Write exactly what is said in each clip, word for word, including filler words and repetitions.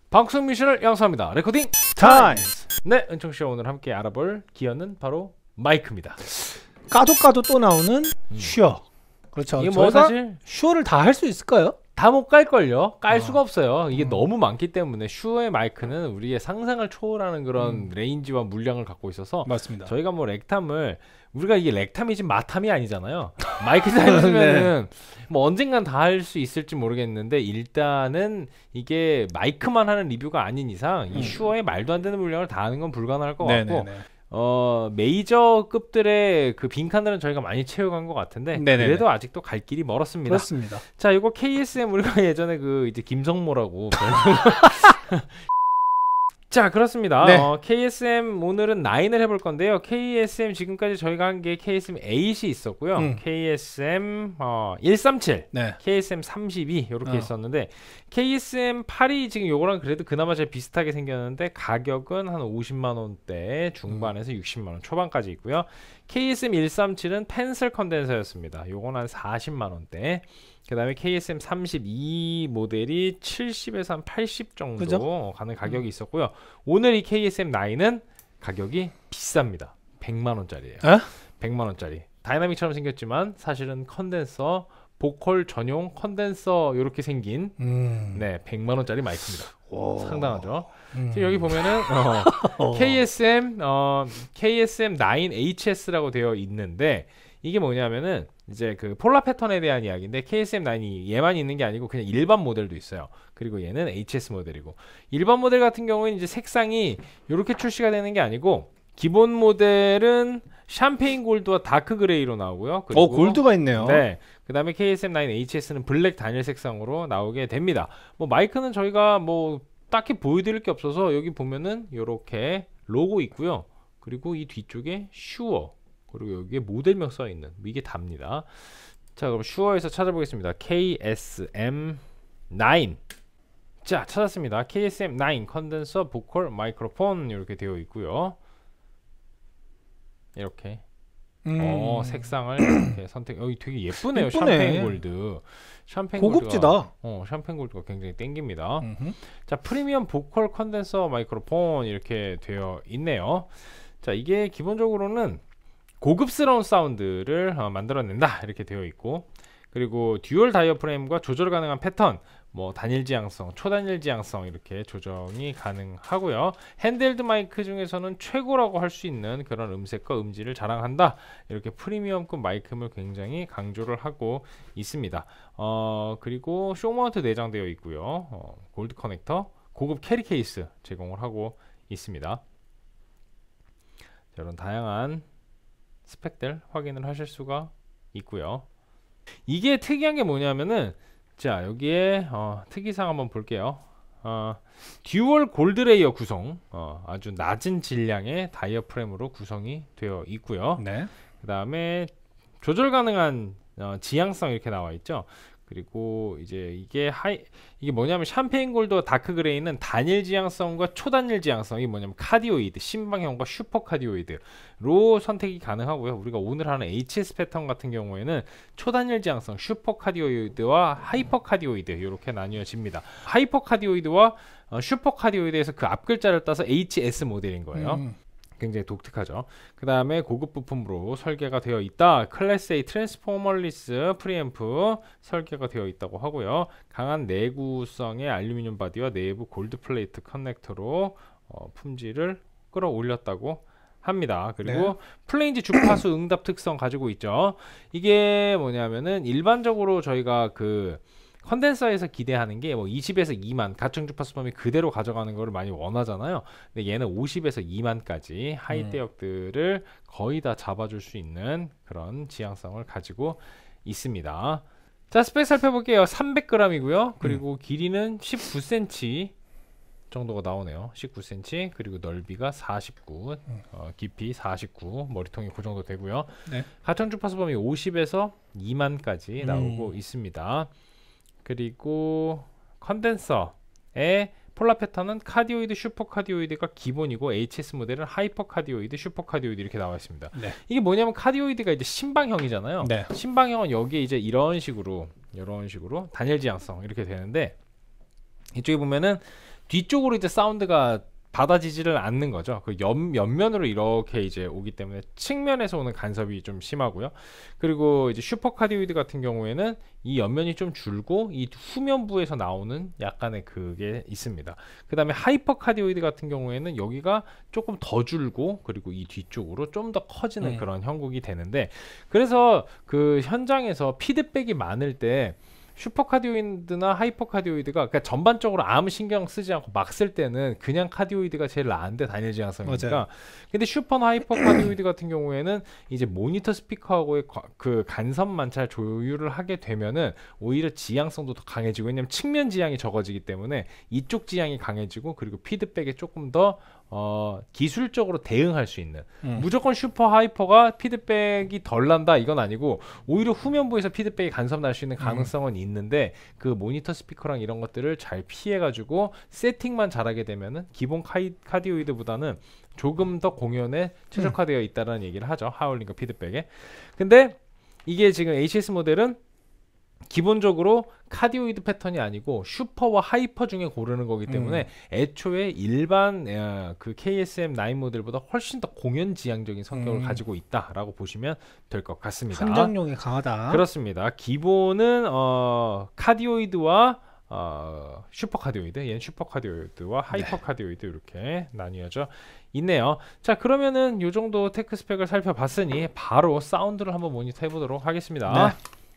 방송 미션을 양수합니다. 레코딩 타임! 네, 은총씨와 오늘 함께 알아볼 기어는 바로 마이크입니다. 까도 까도 또 나오는 음. 슈어. 그렇죠. 이게 뭐 사실 슈어를 다 할 수 있을까요? 다 못 깔걸요? 깔 어. 수가 없어요. 이게 음. 너무 많기 때문에 슈어의 마이크는 우리의 상상을 초월하는 그런 음. 레인지와 물량을 갖고 있어서 맞습니다. 저희가 뭐 렉탐을 우리가 이게 렉탐이지 마탐이 아니잖아요. 마이크 다니면은 네. 뭐 언젠간 다 할 수 있을지 모르겠는데 일단은 이게 마이크만 하는 리뷰가 아닌 이상 이 슈어의 말도 안 되는 물량을 다 하는 건 불가능할 것 네네네. 같고 어 메이저급들의 그 빈칸들은 저희가 많이 채워간 것 같은데 네네네. 그래도 아직도 갈 길이 멀었습니다. 그렇습니다. 자, 이거 케이에스엠 우리가 예전에 그 이제 김성모라고 자, 그렇습니다. 네. 어, 케이에스엠 오늘은 나인을 해볼 건데요. 케이에스엠 지금까지 저희가 한 게 케이에스엠 에잇이 있었고요. 음. 케이에스엠 어, 일삼칠, 네. 케이에스엠 삼십이 이렇게 어. 있었는데 케이에스엠 팔이 지금 요거랑 그래도 그나마 제일 비슷하게 생겼는데 가격은 한 오십만 원대 중반에서 음. 육십만 원 초반까지 있고요. 케이에스엠 일삼칠은 펜슬 컨덴서였습니다. 요건 한 사십만 원대. 그 다음에 케이에스엠 삼십이 모델이 칠십에서 한 팔십 정도 그죠? 가는 가격이 있었고요. 오늘 이 케이에스엠 나인은 가격이 비쌉니다. 백만 원짜리예요. 에? 백만 원짜리. 다이나믹처럼 생겼지만 사실은 컨덴서, 보컬 전용 컨덴서 이렇게 생긴 음. 네, 백만 원짜리 마이크입니다. 오. 상당하죠. 음. 지금 여기 보면은 어, 케이에스엠 어, 케이에스엠 나인 에이치에스라고 되어 있는데 이게 뭐냐면은 이제 그 폴라 패턴에 대한 이야기인데 케이에스엠 나인이 얘만 있는 게 아니고 그냥 일반 모델도 있어요. 그리고 얘는 에이치에스 모델이고 일반 모델 같은 경우는 이제 색상이 이렇게 출시가 되는 게 아니고 기본 모델은 샴페인 골드와 다크 그레이로 나오고요. 그리고 어, 골드가 있네요. 네. 그다음에 케이에스엠 나인 에이치에스는 블랙 단일 색상으로 나오게 됩니다. 뭐 마이크는 저희가 뭐 딱히 보여드릴 게 없어서 여기 보면은 이렇게 로고 있고요. 그리고 이 뒤쪽에 슈어 그리고 여기에 모델명 써있는 이게 답니다. 자, 그럼 슈어에서 찾아보겠습니다. 케이에스엠 나인 자, 찾았습니다. 케이에스엠 나인 컨덴서 보컬 마이크로폰 이렇게 되어 있고요. 이렇게 음. 어, 색상을 이렇게 선택. 여기 되게 예쁘네요. 예쁘네. 샴페인 골드. 샴페인 고급지다. 골드가, 어, 샴페인 골드가 굉장히 땡깁니다. 음흠. 자, 프리미엄 보컬 컨덴서 마이크로폰 이렇게 되어 있네요. 자, 이게 기본적으로는 고급스러운 사운드를 어, 만들어낸다 이렇게 되어 있고 그리고 듀얼 다이어프램과 조절 가능한 패턴 뭐 단일 지향성, 초단일 지향성 이렇게 조정이 가능하고요. 핸드헬드 마이크 중에서는 최고라고 할 수 있는 그런 음색과 음질을 자랑한다 이렇게 프리미엄급 마이크를 굉장히 강조를 하고 있습니다. 어, 그리고 쇼마운트 내장되어 있고요. 어, 골드 커넥터, 고급 캐리 케이스 제공을 하고 있습니다. 자, 이런 다양한 스펙들 확인을 하실 수가 있고요. 이게 특이한 게 뭐냐면은 자, 여기에 어, 특이사항 한번 볼게요. 어, 듀얼 골드 레이어 구성 어, 아주 낮은 질량의 다이어프램으로 구성이 되어 있고요. 네. 그 다음에 조절 가능한 어, 지향성 이렇게 나와 있죠. 그리고 이제 이게 하이 이게 뭐냐면 샴페인 골드와 다크 그레이는 단일 지향성과 초단일 지향성이 뭐냐면 카디오이드, 심방형과 슈퍼 카디오이드로 선택이 가능하고요. 우리가 오늘 하는 에이치에스 패턴 같은 경우에는 초단일 지향성, 슈퍼 카디오이드와 하이퍼 카디오이드 이렇게 나뉘어집니다. 하이퍼 카디오이드와 어, 슈퍼 카디오이드에서 그 앞 글자를 따서 에이치에스 모델인 거예요. 음. 굉장히 독특하죠. 그 다음에 고급 부품으로 설계가 되어 있다. 클래스 A 트랜스포멀리스 프리앰프 설계가 되어 있다고 하고요. 강한 내구성의 알루미늄 바디와 내부 골드 플레이트 커넥터로 어, 품질을 끌어올렸다고 합니다. 그리고 네. 플레인지 주파수 응답 특성 가지고 있죠. 이게 뭐냐면은 일반적으로 저희가 그 컨덴서에서 기대하는 게 뭐 이십에서 이만 가청 주파수 범위 그대로 가져가는 거를 많이 원하잖아요. 근데 얘는 오십에서 이만까지 하이 음. 대역들을 거의 다 잡아줄 수 있는 그런 지향성을 가지고 있습니다. 자, 스펙 살펴볼게요. 삼백 그램이고요. 그리고 음. 길이는 십구 센티미터 정도가 나오네요. 십구 센티미터 그리고 넓이가 사십구 음. 어, 깊이 사십구 머리통이 그 정도 되고요. 네. 가청 주파수 범위 오십에서 이만까지 음. 나오고 있습니다. 그리고 컨덴서의 폴라 패턴은 카디오이드, 슈퍼 카디오이드가 기본이고 에이치에스 모델은 하이퍼 카디오이드, 슈퍼 카디오이드 이렇게 나와 있습니다. 네. 이게 뭐냐면 카디오이드가 이제 신방형이잖아요. 네. 신방형은 여기에 이제 이런 식으로 이런 식으로 단일 지향성 이렇게 되는데 이쪽에 보면은 뒤쪽으로 이제 사운드가 받아지지를 않는 거죠. 그 옆, 옆면으로 이렇게 이제 오기 때문에 측면에서 오는 간섭이 좀 심하고요. 그리고 이제 슈퍼카디오이드 같은 경우에는 이 옆면이 좀 줄고 이 후면부에서 나오는 약간의 그게 있습니다. 그 다음에 하이퍼카디오이드 같은 경우에는 여기가 조금 더 줄고 그리고 이 뒤쪽으로 좀 더 커지는 음. 그런 형국이 되는데, 그래서 그 현장에서 피드백이 많을 때 슈퍼카디오이드나 하이퍼카디오이드가 그러니까 전반적으로 아무 신경 쓰지 않고 막 쓸 때는 그냥 카디오이드가 제일 나은데 단일 지향성이니까. 맞아요. 근데 슈퍼나 하이퍼카디오이드 같은 경우에는 이제 모니터 스피커하고의 과- 그 간섭만 잘 조율을 하게 되면은 오히려 지향성도 더 강해지고, 왜냐면 측면 지향이 적어지기 때문에 이쪽 지향이 강해지고, 그리고 피드백에 조금 더 어, 기술적으로 대응할 수 있는. 음. 무조건 슈퍼 하이퍼가 피드백이 덜 난다 이건 아니고, 오히려 후면부에서 피드백이 간섭 날 수 있는 가능성은 음. 있는데, 그 모니터 스피커랑 이런 것들을 잘 피해 가지고 세팅만 잘하게 되면은 기본 카이, 카디오이드보다는 조금 더 공연에 최적화되어 있다는 얘기를 하죠. 하울링과 피드백에. 근데 이게 지금 에이치에스 모델은 기본적으로 카디오이드 패턴이 아니고 슈퍼와 하이퍼 중에 고르는 거기 때문에 음. 애초에 일반 어, 그 케이에스엠 나인 모델보다 훨씬 더 공연 지향적인 성격을 음. 가지고 있다라고 보시면 될 것 같습니다. 현장용이 강하다. 그렇습니다. 기본은 어, 카디오이드와 어, 슈퍼카디오이드, 얘는 슈퍼카디오이드와 하이퍼카디오이드 네. 이렇게 나뉘어져 있네요. 자, 그러면은 요 정도 테크 스펙을 살펴봤으니 바로 사운드를 한번 모니터 해보도록 하겠습니다. 네.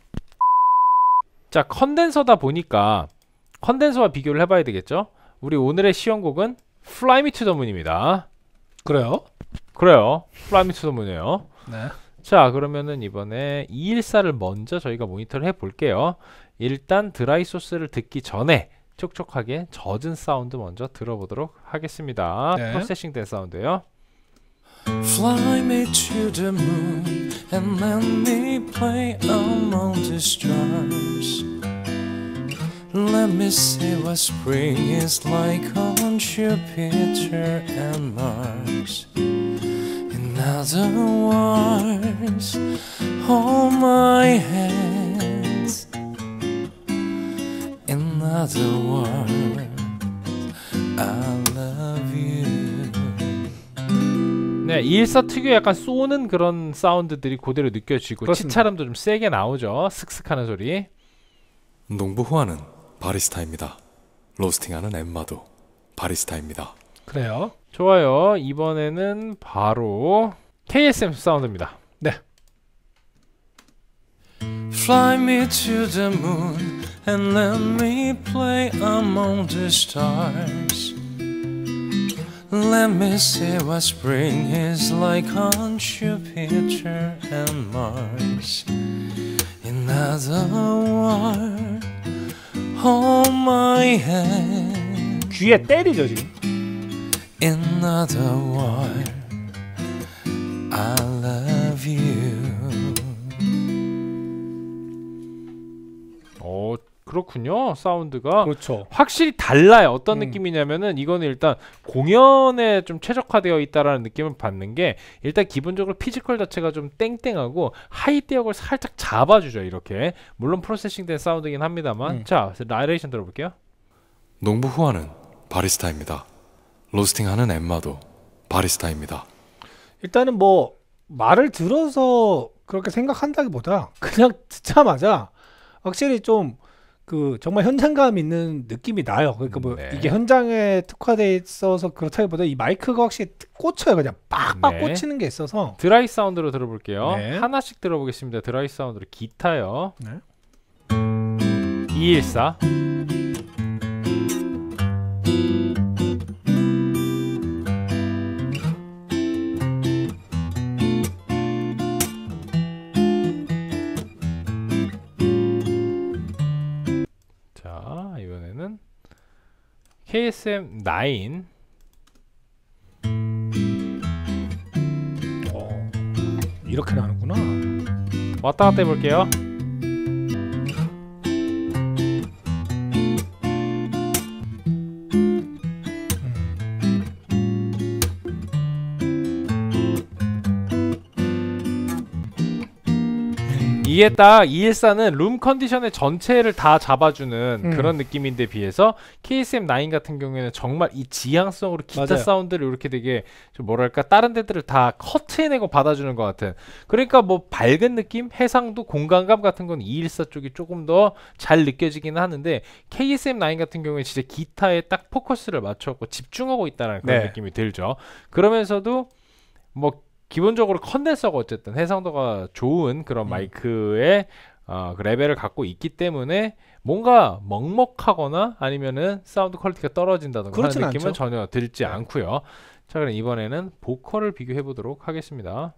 자, 컨덴서다 보니까 컨덴서와 비교를 해봐야 되겠죠. 우리 오늘의 시연곡은 Fly Me to the Moon입니다. 그래요? 그래요. Fly Me to the Moon이에요. 네. 자, 그러면은 이번에 이백십사를 먼저 저희가 모니터를 해볼게요. 일단 드라이 소스를 듣기 전에 촉촉하게 젖은 사운드 먼저 들어보도록 하겠습니다. 네. 프로세싱 된 사운드예요. Fly me to the moon and let me play among the stars. Let me see what spring is like on Jupiter and Mars. In other words, hold my hands. In other words, I love you. 네, 이백십사 특유의 약간 쏘는 그런 사운드들이 그대로 느껴지고 그렇습니다. 치차름도 좀 세게 나오죠. 슥슥하는 소리. 농부 후아는 바리스타입니다. 로스팅하는 엠마도 바리스타입니다. 그래요? 좋아요. 이번에는 바로 케이에스엠 사운드입니다. 네. Fly me to the moon and let me play among the stars. Let me see what spring is like on Jupiter and Mars. In other words, hold my hand. 귀에 때리죠 지금. In other words, I love you. 어, 그렇군요. 사운드가 그렇죠. 확실히 달라요. 어떤 음. 느낌이냐면은 이거는 일단 공연에 좀 최적화되어 있다라는 느낌을 받는 게, 일단 기본적으로 피지컬 자체가 좀 땡땡하고 하이 대역을 살짝 잡아주죠. 이렇게. 물론 프로세싱된 사운드긴 합니다만. 음. 자, 나레이션 들어볼게요. 농부 후아는 바리스타입니다. 로스팅하는 엠마도 바리스타입니다. 일단은 뭐 말을 들어서 그렇게 생각한다기보다 그냥 듣자마자 확실히 좀 그 정말 현장감 있는 느낌이 나요. 그러니까 뭐 네. 이게 현장에 특화돼 있어서 그렇다기보다 이 마이크가 확실히 꽂혀요. 그냥 빡빡 네. 꽂히는 게 있어서. 드라이 사운드로 들어볼게요. 네. 하나씩 들어보겠습니다. 드라이 사운드로 기타요. 네. 이백십사. 자, 이번에는 케이에스엠 나인. 어, 이렇게 나는구나. 왔다 갔다 해볼게요. 이게 딱 이백십사는 룸 컨디션의 전체를 다 잡아주는 음. 그런 느낌인데 비해서 케이에스엠 나인 같은 경우에는 정말 이 지향성으로 기타 맞아요. 사운드를 이렇게 되게 좀 뭐랄까 다른 데들을 다 커트해내고 받아주는 것 같은, 그러니까 뭐 밝은 느낌, 해상도, 공간감 같은 건 이백십사 쪽이 조금 더 잘 느껴지기는 하는데 케이에스엠 나인 같은 경우에 진짜 기타에 딱 포커스를 맞춰서 집중하고 있다는 그런 네. 느낌이 들죠. 그러면서도 뭐 기본적으로 컨덴서가 어쨌든 해상도가 좋은 그런 음. 마이크의 어, 그 레벨을 갖고 있기 때문에 뭔가 먹먹하거나 아니면은 사운드 퀄리티가 떨어진다든가 하는 그렇진 느낌은 않죠. 전혀 들지 네. 않고요. 자, 그럼 이번에는 보컬을 비교해 보도록 하겠습니다.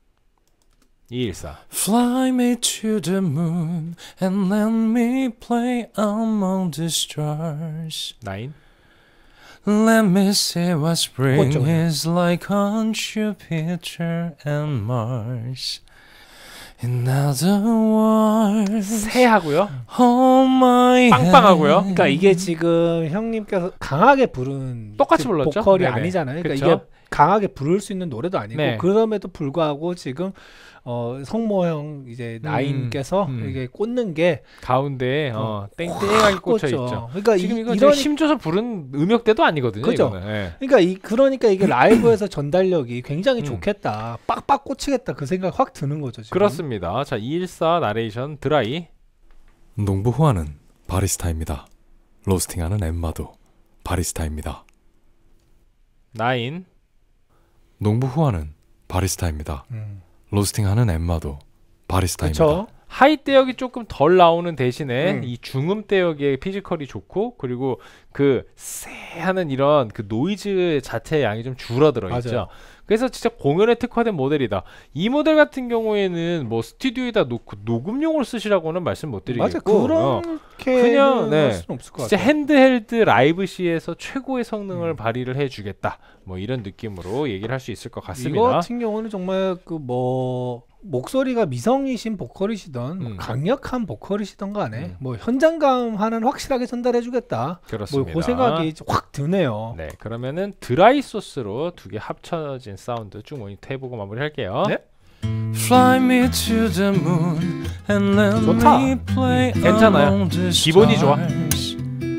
이백십사. Fly me to the moon and let me play among the stars. 나인. Let me see what spring 그렇죠. is like on Jupiter and Mars. In other words, 세 하고요. hold my 빵빵하고요. hand. 그러니까 이게 지금 형님께서 강하게 부른 똑같이 그 불렀죠? 보컬이 네네. 아니잖아요. 그러니까 그쵸? 이게 강하게 부를 수 있는 노래도 아니고 네. 그럼에도 불구하고 지금 어, 성모형 이제 나인께서 음. 이게 꽂는 게 가운데에 어, 땡땡하게 꽂혀 있죠. 그러니까 지금 이, 이거 이런 힘줘서 부른 음역대도 아니거든요. 그죠? 이거는. 예. 그러니까 이 그러니까 이게 라이브에서 전달력이 굉장히 음. 좋겠다. 빡빡 꽂히겠다. 그 생각 확 드는 거죠, 지금. 그렇습니다. 자, 이백십사 나레이션 드라이. 농부 후아는 바리스타입니다. 로스팅하는 엠마도 바리스타입니다. 나인. 농부 후아는 바리스타입니다. 음. 로스팅하는 엠마도 바리스타입니다. 그렇죠. 하이 대역이 조금 덜 나오는 대신에 음. 이 중음 대역의 피지컬이 좋고, 그리고 그 쎄하는 이런 그 노이즈 자체의 양이 좀 줄어들어 있죠. 맞아요. 그래서 진짜 공연에 특화된 모델이다. 이 모델 같은 경우에는 뭐 스튜디오에다 놓고 녹음용으로 쓰시라고는 말씀 못 맞아. 드리겠고, 어, 그렇게 그냥, 네. 할 수는 없을 것 진짜 같아요. 핸드헬드 라이브 시에서 최고의 성능을 음. 발휘를 해주겠다. 뭐 이런 느낌으로 얘기를 할 수 있을 것 이거 같습니다. 같은 경우는 정말 그 뭐 목소리가 미성이신 보컬이시던 뭐 음. 강력한 보컬이시던 간에 음. 뭐 현장감 하나는 확실하게 전달해주겠다. 그렇습니다. 뭐 그 생각이 확 드네요. 네, 그러면은 드라이 소스로 두 개 합쳐진 사운드 쭉 모니터 해보고 마무리할게요. 네. Fly me to the moon and let 좋다. me play 괜찮아요. among the 기본이 좋아. stars.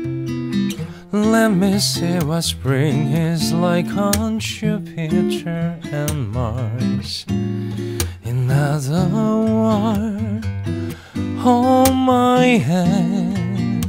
Let me see what spring is like on Jupiter and Mars. In other words, hold my hand.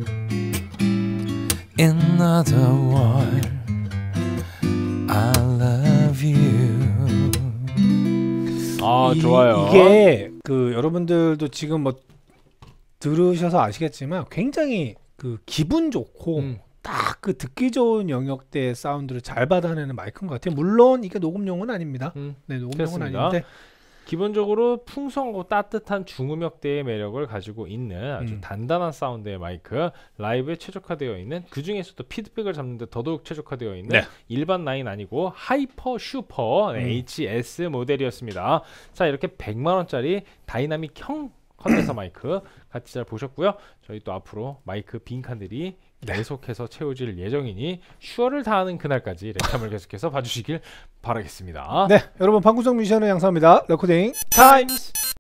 In other words, I love you. 아, 이, 좋아요. 이게 그 여러분들도 지금 뭐 들으셔서 아시겠지만 굉장히 그 기분 좋고 음. 딱 그 듣기 좋은 영역대의 사운드를 잘 받아내는 마이크인 것 같아요. 물론 이게 녹음용은 아닙니다. 음, 네, 녹음용은 그렇습니다. 아닌데 기본적으로 풍성하고 따뜻한 중음역대의 매력을 가지고 있는 아주 음. 단단한 사운드의 마이크, 라이브에 최적화되어 있는, 그 중에서도 피드백을 잡는데 더더욱 최적화되어 있는 네. 일반 라인 아니고 하이퍼 슈퍼 네, 음. 에이치에스 모델이었습니다. 자, 이렇게 백만 원짜리 다이나믹형 컨덴서 마이크 같이 잘 보셨고요. 저희 또 앞으로 마이크 빈칸들이 계속해서 채워질 예정이니 슈어를 다하는 그날까지 랩참을 계속해서 봐주시길 바라겠습니다. 네, 여러분 방구석 뮤지션을 양성합니다. 레코딩 타임스.